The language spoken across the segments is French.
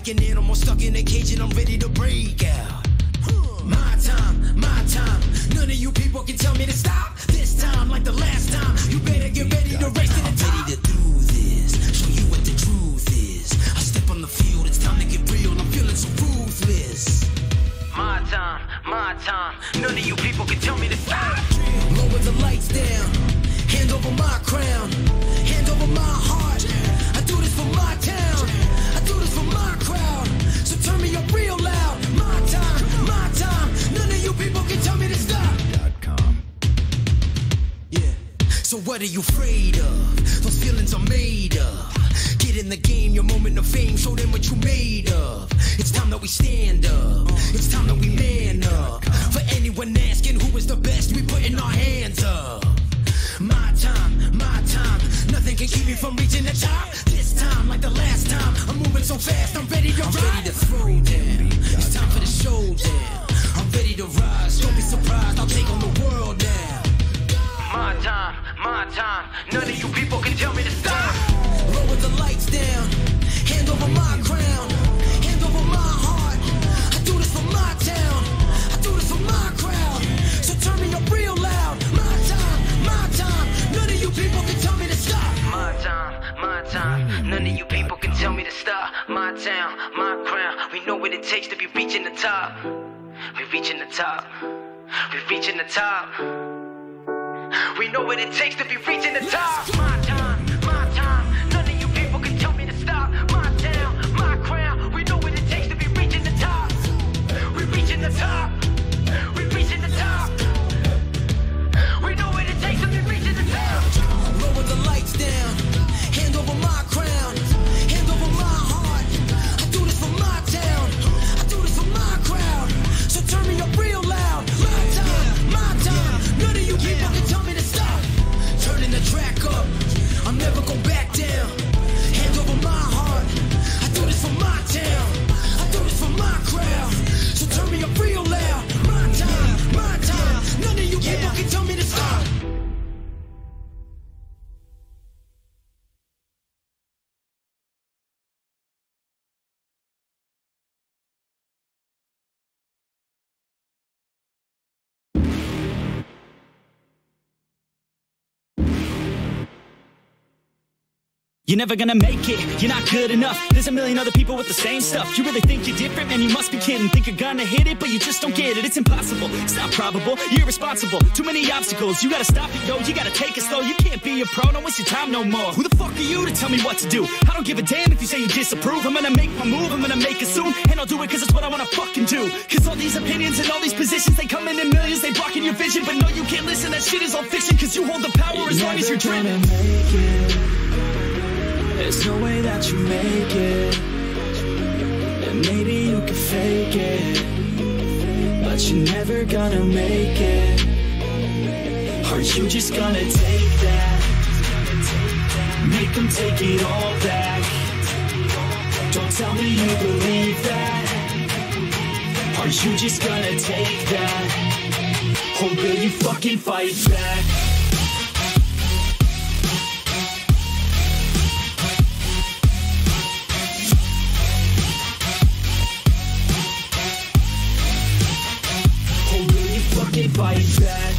like an animal stuck in a cage and I'm ready to break out. My time, none of you people can tell me to stop. This time, like the last time, you better get ready to race to the top. I'm ready to do this, show you what the truth is. I step on the field, it's time to get real, I'm feeling so ruthless. My time, none of you people can tell me to stop. Lower the lights down, hand over my crown, hand over my heart. I do this for my town, I do this for my crowd. So turn me up real loud. My time, none of you people can tell me to stop. Yeah, so what are you afraid of? Those feelings are made of. Get in the game, your moment of fame, show them what you made of. It's time that we stand up, it's time that we man up. For anyone asking who is the best, we putting our hands up. My time, nothing can keep me from reaching the top. This time, like the last time, I'm moving so fast, I'm ready to ride. I'm ready to throw down, it's time for the showdown. I'm ready to rise, don't be surprised, I'll take on the world now. My time, none of you people can tell me to stop. Lower the lights down, hand over my crown, hand over my heart. I do this for my town, I do this for my crowd. So turn me up real loud. My time, none of you people can tell me to stop. My time, none of you people can tell me to stop. My town, my crown, we know what it takes to be reaching the top. We're reaching the top, we're reaching the top. We know what it takes to be reaching the top. My time, none of you people can tell me to stop. My town, my crown, we know what it takes to be reaching the top. We're reaching the top, we're reaching the top. We know what it takes to be reaching the top. Lower the lights down, hand over my crown, hand over my heart. I do this for my town, I do this for my crowd. So turn me up real loud. My time, none of you people can tell me to stop. Turning the track up, I'm never going back down. Hand over my heart, I do this for my town, I do this for my crowd. So turn me up real loud. My time, none of you people can tell me to stop. You're never gonna make it, you're not good enough. There's a million other people with the same stuff. You really think you're different? Man, you must be kidding. Think you're gonna hit it, but you just don't get it. It's impossible, it's not probable, you're irresponsible. Too many obstacles, you gotta stop it, yo. You gotta take it slow, you can't be a pro. Don't waste your time no more. Who the fuck are you to tell me what to do? I don't give a damn if you say you disapprove. I'm gonna make my move, I'm gonna make it soon. And I'll do it cause it's what I wanna fucking do. Cause all these opinions and all these positions, they come in millions, they blocking your vision. But no, you can't listen, that shit is all fiction. Cause you hold the power as long as you're driven. There's no way that you make it, and maybe you can fake it, but you're never gonna make it. Are you just gonna take that? Make them take it all back. Don't tell me you believe that. Are you just gonna take that? Or will you fucking fight back? Fight back.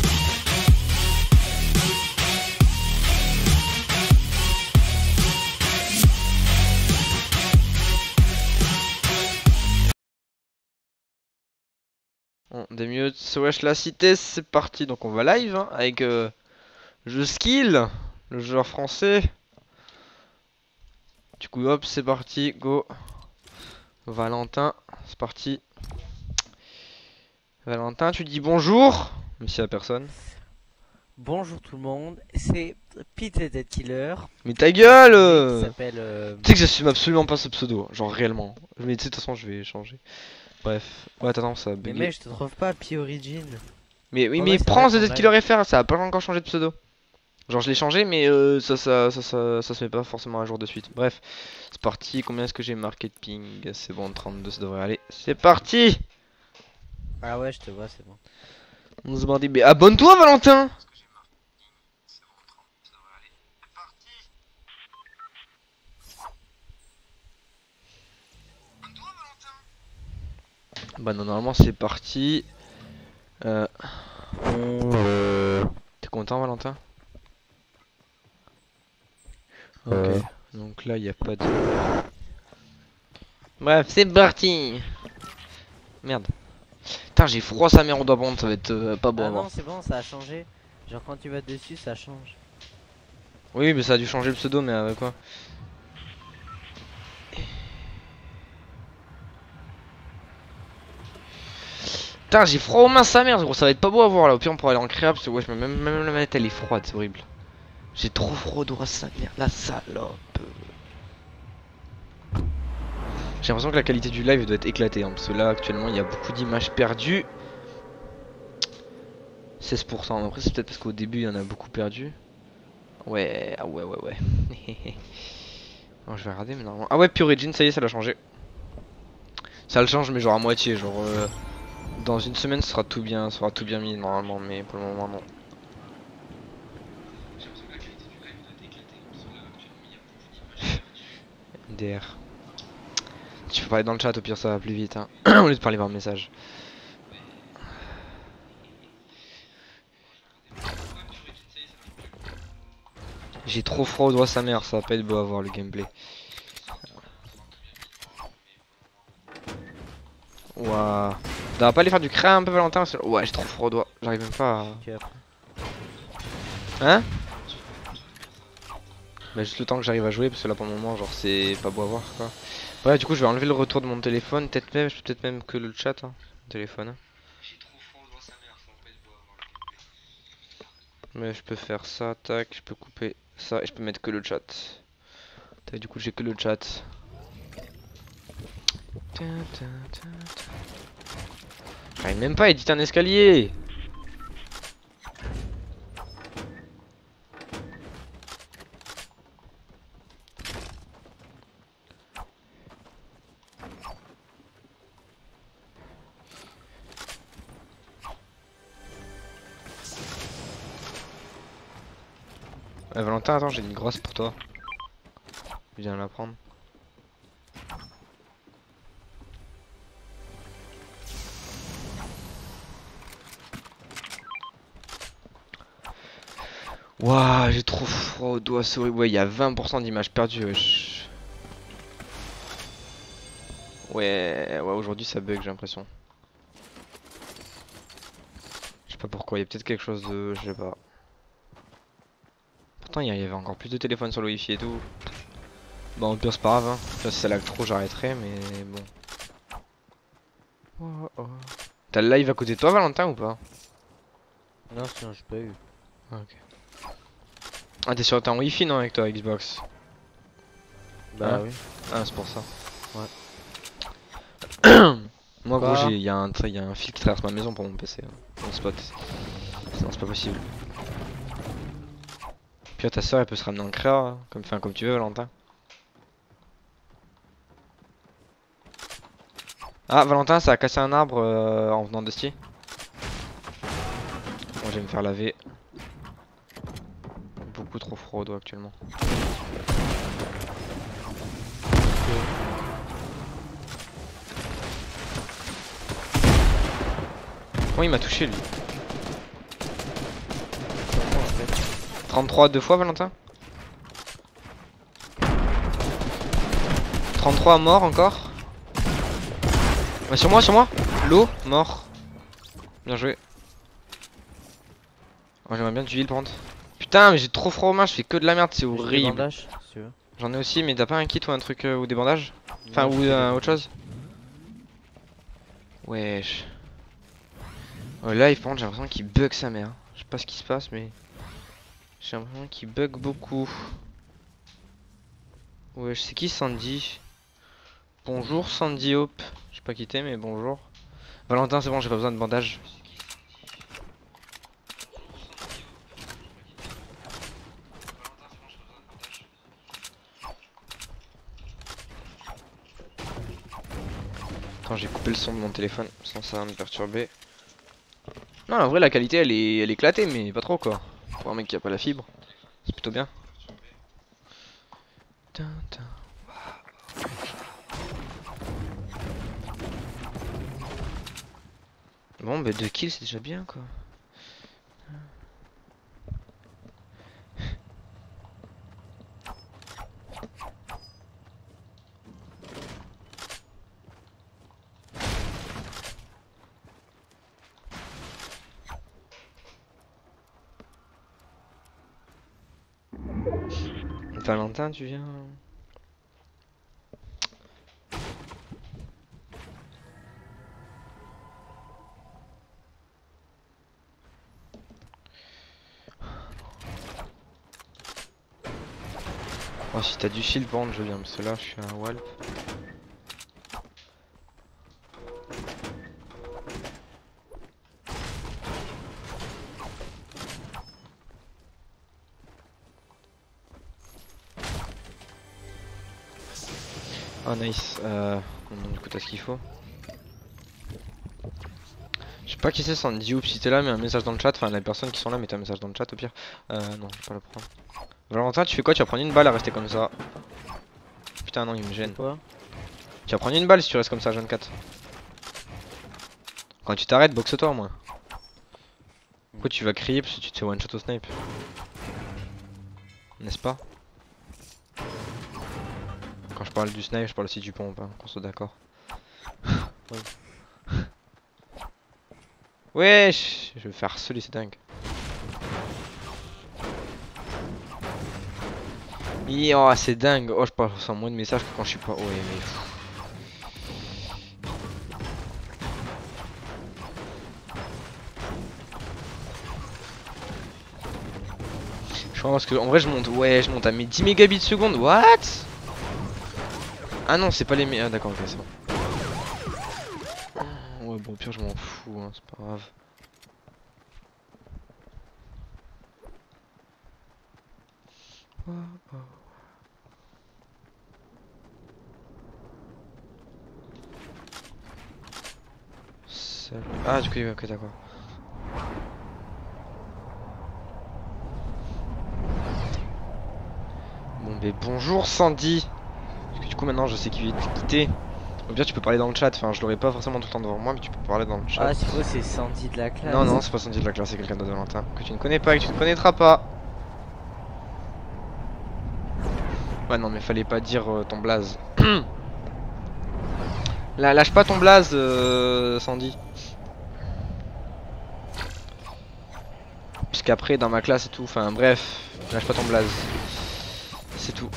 Bon, des minutes, wesh la cité, c'est parti. Donc on va live hein, avec jeu skill, le joueur français. Du coup hop, c'est parti, go. Valentin, c'est parti. Valentin, tu dis bonjour, même s'il y a personne. Bonjour tout le monde, c'est Pete the Dead Killer. Mais ta gueule Qui s'appelle Tu sais que j'assume absolument pas ce pseudo, genre réellement. Mais tu sais, de toute façon, je vais changer. Bref. Ouais, attends, ça a bugué. Mais mec, je te trouve pas P-Origin. Mais oui, Oh, mais ouais, prends vrai, The Dead Killer FR, ça a pas encore changé de pseudo. Genre, je l'ai changé, mais ça se met pas forcément à jour de suite. Bref, c'est parti. Combien est-ce que j'ai marqué de ping? C'est bon, 32, ça devrait aller. C'est parti! Ah ouais, je te vois, c'est bon. On se bandit, mais abonne-toi, Valentin! Bah non, normalement c'est parti. T'es content Valentin? Ok. Donc là il n'y a pas de... Bref, c'est parti. Merde. Putain, j'ai froid sa mère, on doit prendre, ça va être pas bon à Ah voir. non, c'est bon, ça a changé. Genre quand tu vas dessus, ça change. Oui, mais ça a dû changer le pseudo, mais avec quoi? Putain, j'ai froid aux mains sa mère, gros, ça va être pas beau à voir là. Au pire, on pourrait aller en créa parce que ouais, même la manette elle est froide, c'est horrible. J'ai trop froid aux doigts sa mère, la salope. J'ai l'impression que la qualité du live doit être éclatée, hein, parce que là actuellement il y a beaucoup d'images perdues. 16%, après c'est peut-être parce qu'au début il y en a beaucoup perdu. Ouais, ah ouais. Bon, je vais regarder, mais normalement. Ah ouais, puis Origin, ça y est, ça l'a changé. Ça le change, mais genre à moitié, genre dans une semaine, ce sera tout bien mis normalement, mais pour le moment, non. MDR. Tu peux parler dans le chat, au pire, ça va plus vite, hein, au lieu de parler par message. J'ai trop froid aux doigts sa mère, ça va pas être beau à voir le gameplay. Waouh. On va pas aller faire du créa un peu Valentin? Ouais, j'ai trop froid aux doigts, j'arrive même pas à... Ok, après. Hein? Bah juste le temps que j'arrive à jouer parce que là pour le moment genre c'est pas beau à voir quoi. Ouais, du coup je vais enlever le retour de mon téléphone, peut-être même, je peux peut-être même que le chat hein, téléphone. Hein. J'ai trop froid aux doigts sa mère, ça va pas être beau à voir. Mais je peux faire ça, tac, je peux couper ça et je peux mettre que le chat. Tac, du coup j'ai que le chat. J'arrive même pas à éditer un escalier. Valentin, attends, j'ai une grosse pour toi. Viens la prendre. Waouh, j'ai trop froid aux doigts, c'est horrible. Ouais, il y a 20% d'images perdues, wesh. Ouais, aujourd'hui ça bug, j'ai l'impression. Je sais pas pourquoi, il y a peut-être quelque chose de... Je sais pas. Pourtant, il y avait encore plus de téléphones sur le wifi et tout. Bon, au pire, c'est pas grave, hein. Enfin, si ça lag trop, j'arrêterai, mais bon. T'as le live à côté de toi, Valentin, ou pas? Non, sinon j'ai pas eu. Ah, ok. Ah, t'es en wifi, non, avec toi, Xbox? Bah Hein? oui. Ah, c'est pour ça. Ouais. Moi, Quoi? gros, il y a un fil qui traverse ma maison pour mon PC. Mon spot. Sinon, c'est pas possible. Puis là, ta soeur, elle peut se ramener en créa, hein, comme tu veux, Valentin. Ah, Valentin, ça a cassé un arbre en venant de ski. Bon, je vais me faire laver. Beaucoup trop froid au doigt actuellement. Oh, il m'a touché lui. 33 deux fois, Valentin. 33 mort encore. Ouais, sur moi. L'eau, mort. Bien joué. Oh, j'aimerais bien du heal par contre. Putain, mais j'ai trop froid aux mains, je fais que de la merde, c'est J'ai des horrible. bandages, si tu veux. J'en ai aussi, mais t'as pas un kit ou un truc ou des bandages? Enfin, Non, ou j'ai des autre chose? Wesh. Oh, là, par contre, j'ai l'impression qu'il bug sa mère. Je sais pas ce qui se passe, mais j'ai l'impression qu'il bug beaucoup. Wesh, c'est qui Sandy? Bonjour Sandy Hope. Je sais pas qui t'es, mais bonjour. Valentin, c'est bon, j'ai pas besoin de bandage. Attends, j'ai coupé le son de mon téléphone, sans ça va me perturber. Non, en vrai, la qualité, elle est éclatée, mais pas trop, quoi. Pour un mec qui a pas la fibre, c'est plutôt bien. Bon bah 2 kills c'est déjà bien quoi. Valentin tu viens? Oh si t'as du shield par contre je viens parce que là je suis un Walp. Oh nice, du coup t'as ce qu'il faut. Je sais pas qui c'est Sandy ou si t'es là, mets un message dans le chat, enfin les personnes qui sont là mettez un message dans le chat au pire. Non je vais pas le prendre. Valentin tu fais quoi? Tu vas prendre une balle à rester comme ça. Putain non il me gêne. Quoi? Tu vas prendre une balle si tu restes comme ça 24. Quand tu t'arrêtes boxe-toi au moins. Pourquoi tu vas crier parce que tu te fais one shot au snipe? N'est-ce pas? Quand je parle du snipe, je parle aussi du pompe, hein, qu'on soit d'accord. Wesh, je vais faire harceler, c'est dingue. Oh, c'est dingue. Oh, je passe en moins de messages que quand je suis pas. Ouais, mais. Je crois parce que en vrai, je monte. Ouais, je monte à mes 10 mégabits seconde. What? Ah non, c'est pas les meilleurs. Ah, d'accord, ok, c'est bon. Ouais, bon, au pire, je m'en fous, hein, c'est pas grave. Ah, du coup, ok, d'accord. Bon, ben bonjour Sandy. Parce que du coup, maintenant, je sais qu'il va te quitter. Ou bien tu peux parler dans le chat, enfin je l'aurai pas forcément tout le temps devant moi mais tu peux parler dans le chat. Ah c'est quoi, c'est Sandy de la classe? Non non c'est pas Sandy de la classe, c'est quelqu'un d'autre de Valentin que tu ne connais pas et que tu ne connaîtras pas. Ouais non mais fallait pas dire ton blaze. Là, lâche pas ton blaze Sandy. Puisqu'après dans ma classe et tout, enfin bref, lâche pas ton blaze. C'est tout.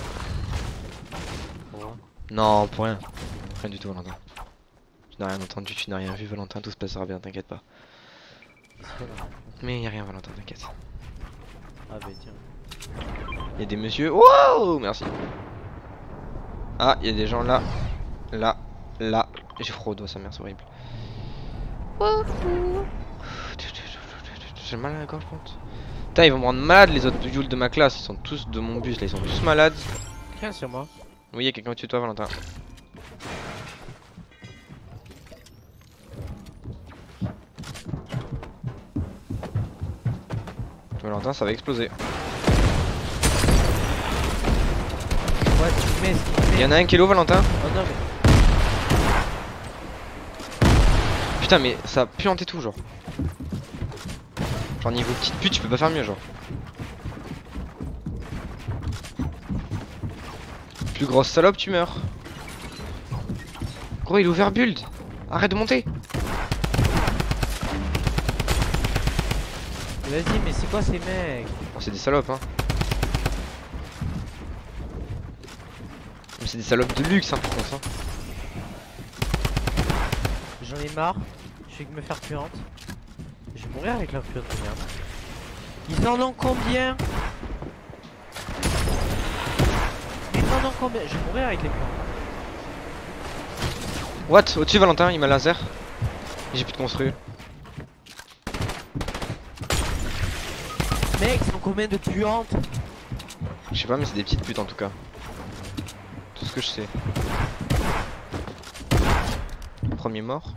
Non pour rien. Rien du tout Valentin. Tu n'as rien entendu, tu n'as rien vu Valentin, tout se passera bien, t'inquiète pas. Mais y a rien Valentin, t'inquiète. Ah bah tiens. Il y a des messieurs. Wow, merci. Ah, il y a des gens là. Là. Là. J'ai froid au sa mère, c'est horrible. J'ai mal à la gorge, je pense. Putain, ils vont me rendre malade les autres Yule de ma classe. Ils sont tous de mon bus là, ils sont tous malades. Quelqu'un sur moi. Oui, il y a quelqu'un au-dessus de toi, Valentin. Valentin, ça va exploser. Ouais, tu mets. Il y en a un qui est low, Valentin. Oh non, mais. Putain, mais ça pue en tout, genre. Genre, niveau petite pute, tu peux pas faire mieux, genre. Plus grosse salope, tu meurs. Gros, il est ouvert build. Arrête de monter. Vas-y, mais c'est quoi ces mecs? Oh, c'est des salopes, hein. Mais c'est des salopes de luxe, hein, pour ça. J'en ai marre. Je fais que me faire puante. Je vais mourir avec leur puante de merde. Ils en ont combien? Ils en ont combien? Je vais mourir avec les puantes. What? Au-dessus, Valentin, il m'a laser. J'ai plus de construire. Mec, ils ont combien de puantes? Je sais pas, mais c'est des petites putes en tout cas. Tout ce que je sais. Premier mort.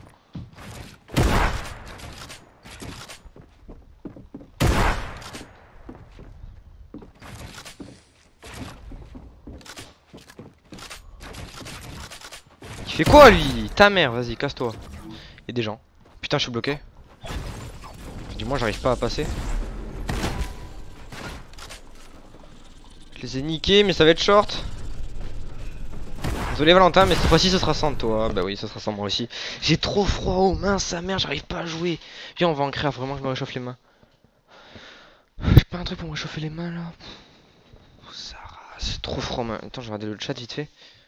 Il fait quoi lui? Ta mère, vas-y, casse-toi. Il y a des gens. Putain, je suis bloqué. Du moins j'arrive pas à passer. Je les ai niqués mais ça va être short. Désolé Valentin mais cette fois-ci ce sera sans toi. Bah oui ça sera sans moi aussi. J'ai trop froid aux mains, sa mère, j'arrive pas à jouer. Viens on va en créer, vraiment que je me réchauffe les mains. J'ai pas un truc pour me réchauffer les mains là. C'est trop froid. Attends, je vais regarder le chat vite fait.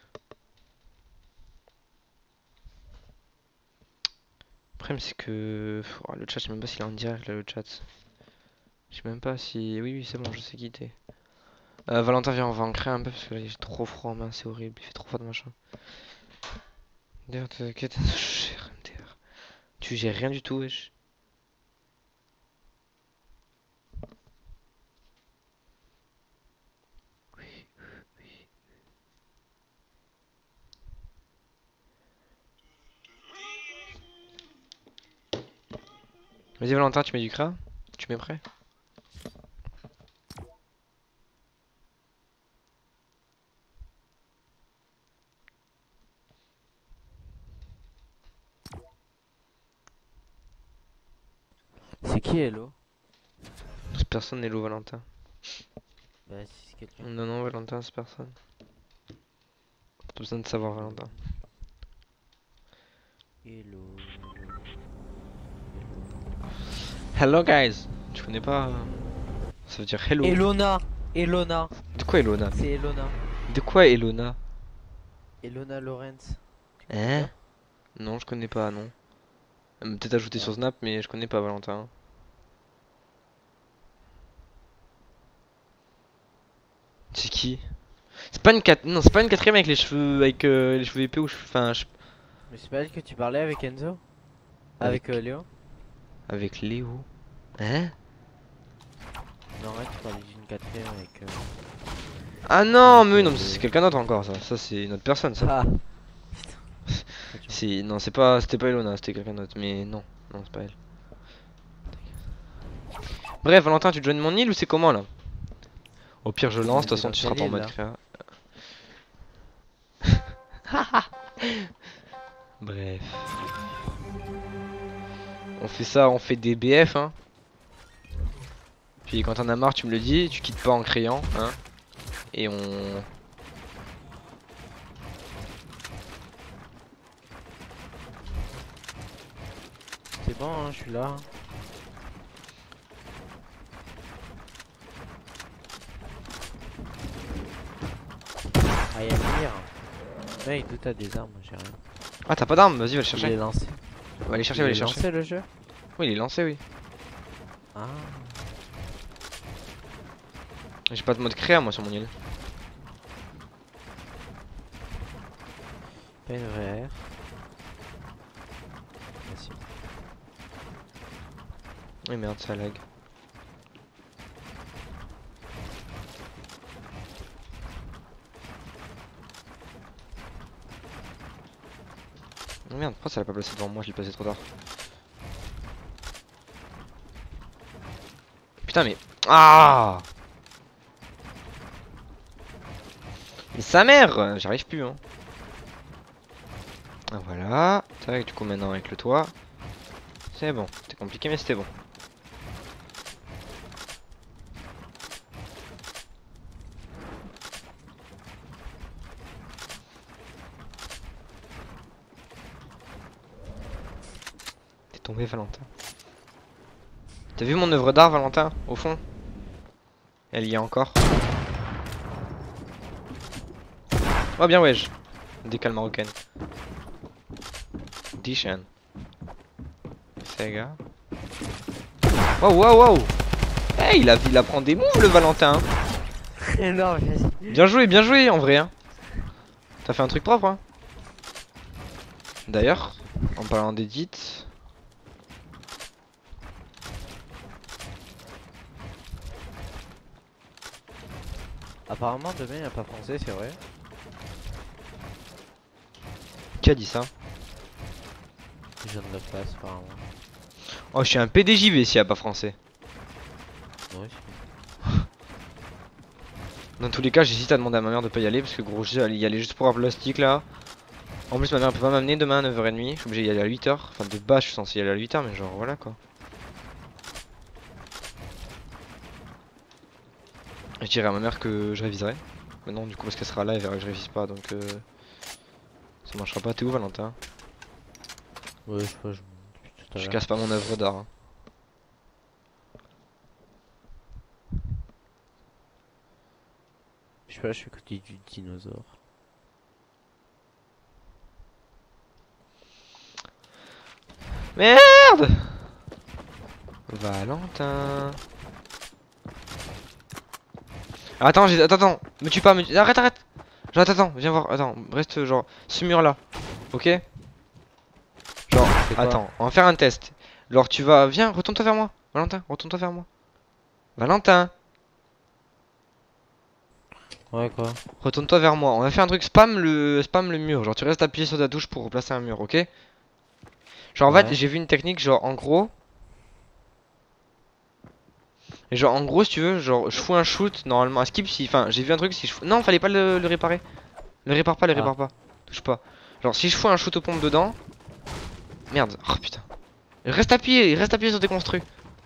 Le problème c'est que oh, le chat, je sais même pas s'il est en direct là, le chat. Je sais même pas si. Oui, oui, c'est bon, je sais qui t'es. Valentin, viens, on va en créer un peu parce que là j'ai trop froid en main, c'est horrible. Il fait trop froid de machin. D'ailleurs, t'inquiète, je gère rien. Tu gères rien du tout, wesh. Vas-y Valentin, tu mets du cra? Tu mets prêt? C'est qui Hello? Personne n'est l'eau Valentin. Bah si c'est quelqu'un. Non, non, Valentin, c'est personne. Pas besoin de savoir Valentin. Hello. Hello guys. Tu connais pas ça veut dire hello. Elona. Elona. De quoi Elona? C'est Elona. De quoi Elona? Elona Lorenz. Hein? Non, je connais pas, non. Elle m'a peut-être ajouté sur Snap, mais je connais pas Valentin. C'est qui? C'est pas une non, c'est pas une quatrième avec les cheveux les cheveux épais ou enfin Mais c'est pas elle que tu parlais avec Enzo? Avec Léo? avec Léo. Hein? Non, ouais, tu parlais d'une quatrième avec. Ah non, mais oui, non, mais c'est quelqu'un d'autre encore ça. Ça c'est une autre personne ça. Ah! Non, c'est pas, c'était pas Elona, c'était quelqu'un d'autre. Mais non, non, c'est pas elle. Bref, Valentin, tu joins mon île ou c'est comment là? Au pire, je lance, de toute façon, tu seras pas en mode créa. Bref. On fait ça, on fait des BF, hein. Puis quand t'en as marre, tu me le dis, tu quittes pas en criant, hein. Et on. C'est bon, hein, je suis là. Ah, y'a pire. Mec, d'où t'as des armes? J'ai rien. Ah, t'as pas d'arme? Vas-y, va le Il chercher. est lancé. Va aller chercher, va aller chercher. lancé le jeu? Oui, il est lancé, oui. Ah. J'ai pas de mode créa, moi, sur mon île. Pas une vraie air. Merci. Oui, merde, ça lag. Oh merde, pourquoi ça l'a pas placé devant moi? Je l'ai placé trop tard. Putain, mais. Ah! Mais sa mère! J'arrive plus, hein. Ah, voilà. Tac, du coup, maintenant avec le toit. C'est bon. C'était compliqué, mais c'était bon. T'es tombé, Valentin. T'as vu mon œuvre d'art, Valentin, au fond? Elle y est encore. Oh bien, wesh. Décale marocaine. Dishan. Sega. Wow, wow, wow. Hey, il apprend des moves, le Valentin. Non, vas-y. Bien joué, en vrai. Hein. T'as fait un truc propre, hein. D'ailleurs, en parlant d'édit. Apparemment, demain, il n'y a pas français, c'est vrai. Qui a dit ça? Je viens de le place, apparemment. Oh, je suis un PDJV s'il n'y a pas français. Ouais, Dans tous les cas, j'hésite à demander à ma mère de pas y aller parce que gros, j'y aller juste pour un plastique là. En plus, ma mère peut pas m'amener demain à 9h30. Je suis obligé d'y aller à 8h. Enfin, de base, je suis censé y aller à 8h, mais genre voilà quoi. Je dirais à ma mère que je réviserai. Mais non, du coup, parce qu'elle sera là, elle verra que je révise pas, donc ça marchera pas. T'es où, Valentin? Ouais, je sais pas, je depuis tout à Je l'heure. casse pas mon œuvre d'art. Hein. Je sais pas, je suis à côté du dinosaure. Merde! Valentin. Attends, attends, me tue pas, arrête, arrête! Genre, attends, viens voir, attends, reste genre, ce mur là, ok? Genre, C'est quoi? attends, on va faire un test. Genre, tu vas, viens, retourne-toi vers moi, Valentin, retourne-toi vers moi. Valentin, Ouais, quoi? retourne-toi vers moi. On va faire un truc, spam le mur. Genre, tu restes appuyé sur ta touche pour replacer un mur, ok? Genre, en fait, Ouais. j'ai vu une technique, genre, en gros. Et genre, en gros, si tu veux, genre, je fous un shoot, normalement, à skip, si. Enfin, j'ai vu un truc, si je fous. Non, fallait pas le réparer. Le répare pas, le Ah. répare pas. Touche pas. Genre, si je fous un shoot aux pompes dedans. Merde, oh putain. Reste appuyé sur tes construits.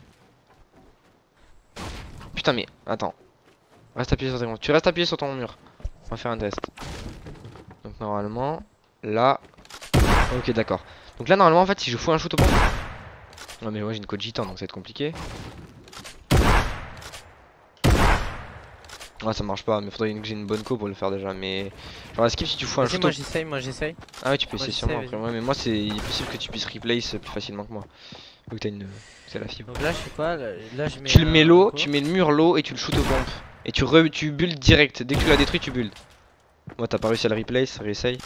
Putain, mais attends. Reste appuyé sur tes construits. Tu restes appuyé sur ton mur. On va faire un test. Donc, normalement, là. Ok, d'accord. Donc là, normalement, en fait, si je fous un shoot aux pompes. Ouais, mais moi j'ai une code gitan, donc ça va être compliqué. Ouais, ça marche pas, mais faudrait que j'ai une bonne co pour le faire déjà. Mais genre, skip si tu fous un Vas-y, shoot. moi j'essaye. Ah ouais, tu peux Moi, essayer sur moi j'essaie, après. Ouais, mais moi c'est possible que tu puisses replace plus facilement que moi. Vu que t'as une. C'est la fibre. Donc là, je fais quoi? Là, je mets. Tu le mets un low, co. tu mets le mur low et tu le shoot aux pompes. Et tu builds direct. Dès que tu l'as détruit, tu builds. Moi, t'as pas réussi à le replace, réessaye.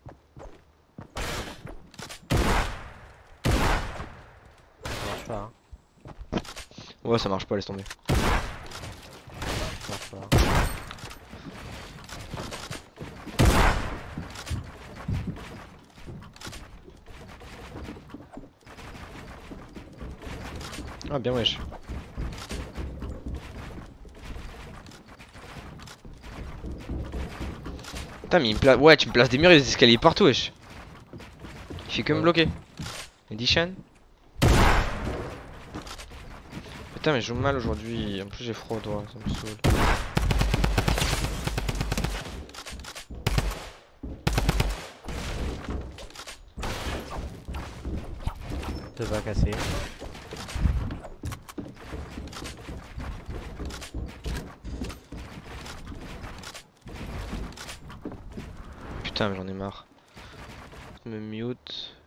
Ça marche pas, hein. Ouais, ça marche pas, laisse tomber. Ça marche pas. Ah, bien, wesh. Putain, mais il me place. Ouais, tu me places des murs et des escaliers partout, wesh. Il fait que me Ouais. bloquer. Edition. Putain, mais je joue mal aujourd'hui. En plus, j'ai froid au doigt, ça me saoule. Ça va casser. Putain, mais j'en ai marre. Je me mute.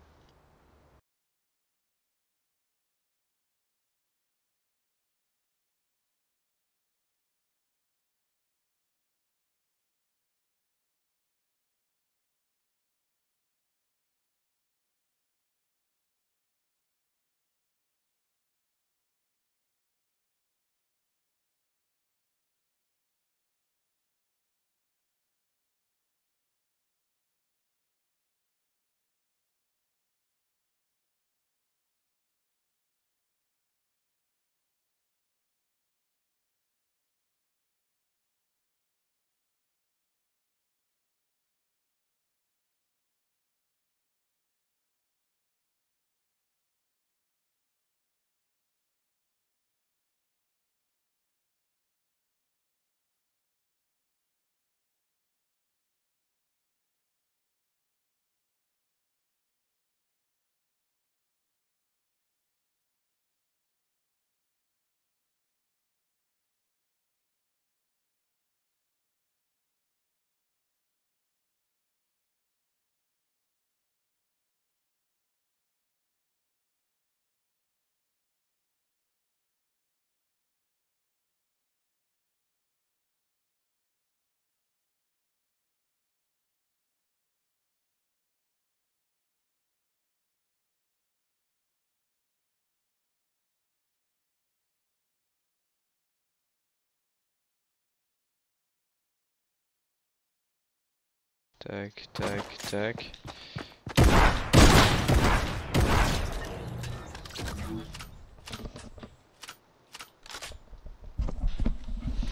Tac, tac, tac.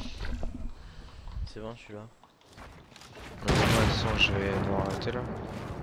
C'est bon, je suis là. De toute façon, je vais devoir arrêter là.